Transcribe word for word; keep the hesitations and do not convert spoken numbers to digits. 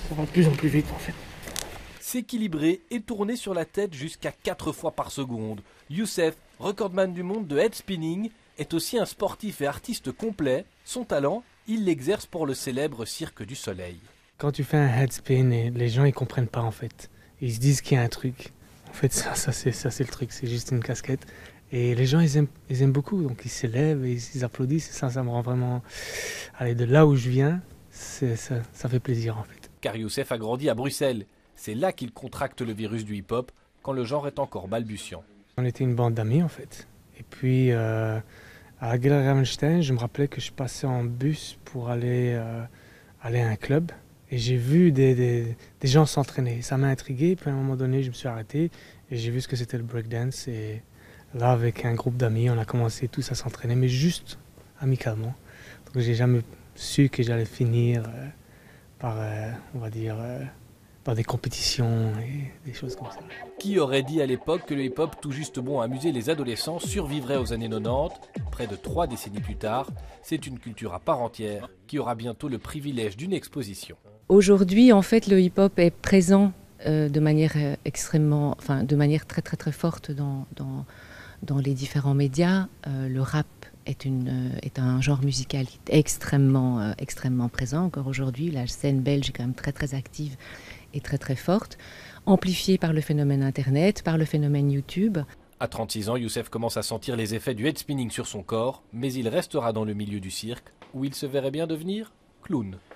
ça va de plus en plus vite en fait. S'équilibrer et tourner sur la tête jusqu'à quatre fois par seconde. Youssef, recordman du monde de head spinning, est aussi un sportif et artiste complet. Son talent, il l'exerce pour le célèbre Cirque du Soleil. Quand tu fais un head spin, et les gens ils comprennent pas en fait. Ils se disent qu'il y a un truc. En fait, ça, ça c'est ça c'est le truc, c'est juste une casquette. Et les gens ils aiment, ils aiment beaucoup, donc ils s'élèvent et ils applaudissent. Et ça, ça me rend vraiment. Allez, de là où je viens, c'est, ça, ça fait plaisir en fait. Car Youssef a grandi à Bruxelles. C'est là qu'il contracte le virus du hip-hop, quand le genre est encore balbutiant. On était une bande d'amis en fait. Et puis euh, à Gilles Ravenstein, je me rappelais que je passais en bus pour aller, euh, aller à un club. Et j'ai vu des, des, des gens s'entraîner. Ça m'a intrigué. Puis à un moment donné, je me suis arrêté et j'ai vu ce que c'était le breakdance. Et là, avec un groupe d'amis, on a commencé tous à s'entraîner, mais juste amicalement. Donc j'ai jamais su que j'allais finir euh, par, euh, on va dire... Euh, par des compétitions et des choses comme ça. Qui aurait dit à l'époque que le hip-hop, tout juste bon à amuser les adolescents, survivrait aux années quatre-vingt-dix? Près de trois décennies plus tard, c'est une culture à part entière qui aura bientôt le privilège d'une exposition. Aujourd'hui, en fait, le hip-hop est présent euh, de manière euh, extrêmement, enfin, de manière très très très forte dans dans, dans les différents médias. Euh, le rap est une euh, est un genre musical extrêmement euh, extrêmement présent encore aujourd'hui. La scène belge est quand même très très active et très très forte, amplifiée par le phénomène Internet, par le phénomène YouTube. À trente-six ans, Youssef commence à sentir les effets du head spinning sur son corps, mais il restera dans le milieu du cirque, où il se verrait bien devenir clown.